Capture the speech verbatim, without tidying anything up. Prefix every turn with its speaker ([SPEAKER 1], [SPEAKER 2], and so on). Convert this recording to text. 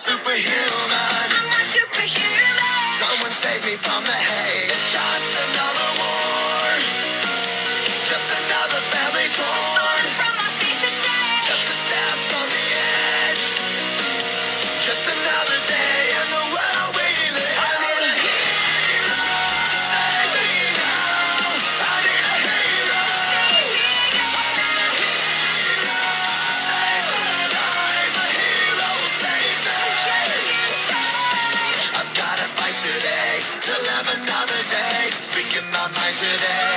[SPEAKER 1] superhuman.
[SPEAKER 2] I'm not superhuman.
[SPEAKER 1] Someone save me from the hate. It's just another war. Just another family torn.
[SPEAKER 2] From my feet today.
[SPEAKER 1] Just a step on the edge. Just another day in the world we live. I need a hero to save me now. I need a hero. I need a hero to save my life. A hero will save me. I've gotta fight today to live another day. Speaking my mind today.